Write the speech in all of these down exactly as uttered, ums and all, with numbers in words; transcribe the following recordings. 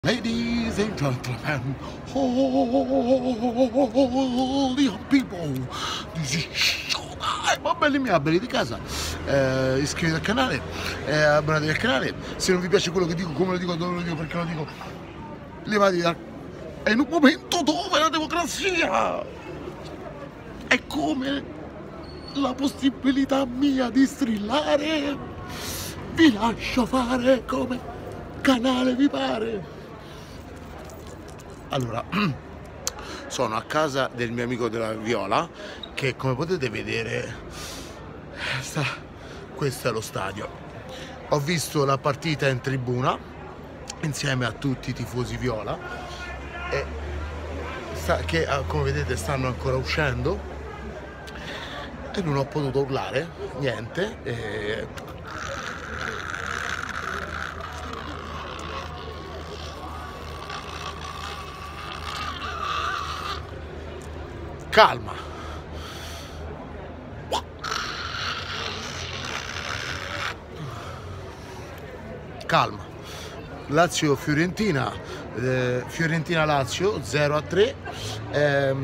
Ladies and gentlemen, all the people, this is showtime. Ma belli miei, belli di casa, eh, iscrivetevi al canale, eh, abbonatevi al canale. Se non vi piace quello che dico, come lo dico, dove lo dico, perché lo dico, levatevi da... È in un momento dove la democrazia è come la possibilità mia di strillare, vi lascio fare come canale vi pare. Allora, sono a casa del mio amico della Viola, che come potete vedere, sta, questo è lo stadio. Ho visto la partita in tribuna, insieme a tutti i tifosi Viola, e sta, che come vedete stanno ancora uscendo, e non ho potuto urlare, niente. E... calma, calma. Lazio-Fiorentina, eh, Fiorentina-Lazio zero a tre. ehm,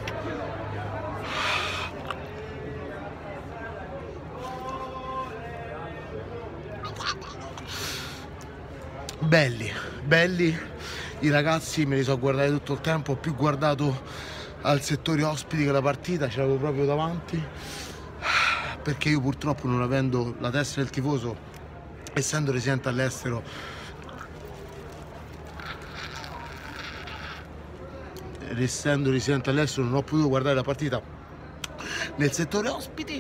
belli, belli i ragazzi, me li so guardati tutto il tempo, ho più guardato al settore ospiti che la partita, ce l'avevo proprio davanti, perché io purtroppo, non avendo la testa del tifoso, essendo residente all'estero, essendo residente all'estero non ho potuto guardare la partita nel settore ospiti.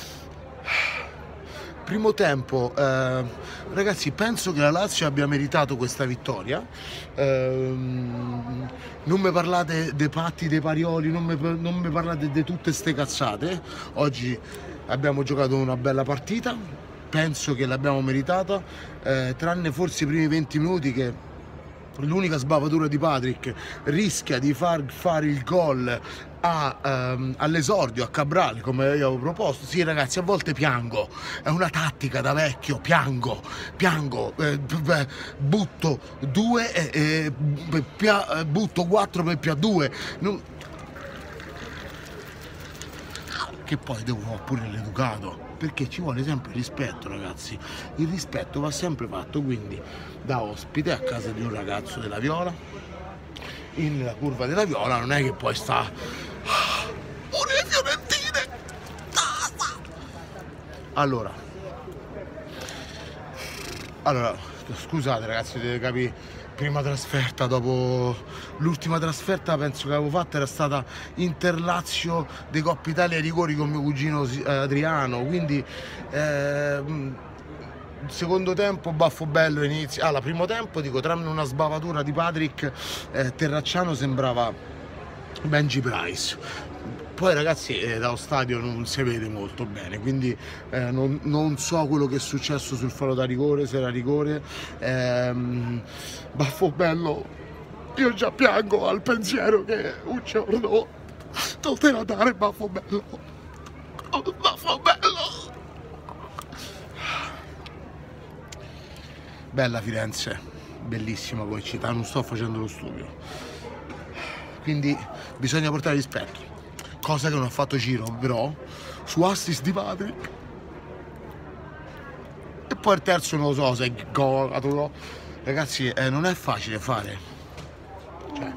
Primo tempo, eh, ragazzi, penso che la Lazio abbia meritato questa vittoria. Eh, non mi parlate dei patti, dei parioli, non mi, non mi parlate di tutte ste cazzate. Oggi abbiamo giocato una bella partita, penso che l'abbiamo meritata, eh, tranne forse i primi venti minuti, che l'unica sbavatura di Patrick rischia di far fare il gol a, um, all'esordio a Cabral, come io avevo proposto. Sì ragazzi, a volte piango, è una tattica da vecchio, piango, piango, eh, butto due, eh, eh, pia, butto quattro per più a due, non... che poi devo pure l'educato, perché ci vuole sempre rispetto, ragazzi. Il rispetto va sempre fatto, quindi da ospite a casa di un ragazzo della Viola, in la curva della Viola, non è che poi sta pure le fiorentine. Allora, allora scusate ragazzi, dovete capire, prima trasferta dopo l'ultima trasferta penso che avevo fatto era stata Inter-Lazio dei Coppa Italia ai rigori con mio cugino Adriano, quindi eh, secondo tempo baffo bello inizio. Allora, primo tempo, dico, tranne una sbavatura di Patrick, eh, Terracciano sembrava Benji Price. Poi ragazzi, eh, dallo stadio non si vede molto bene, quindi eh, non, non so quello che è successo sul fallo da rigore, se era rigore. ehm, baffo bello, io già piango al pensiero che un giorno tornerà dare baffo bello, baffo bello. Bella Firenze, bellissima come città, non sto facendo lo studio, quindi bisogna portare rispetto, cosa che non ha fatto Ciro, però su assist di Patrick. E poi il terzo non lo so se è gol, ragazzi, eh, non è facile fare, cioè,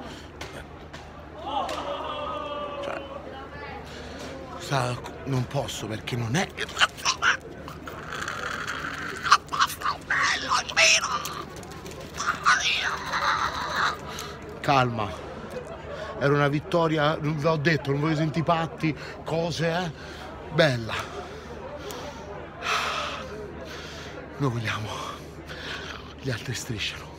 cioè sa, non posso, perché non è calma, era una vittoria, vi ho detto, non voglio sentire patti, cose, eh? Bella. Noi vogliamo, gli altri strisciano.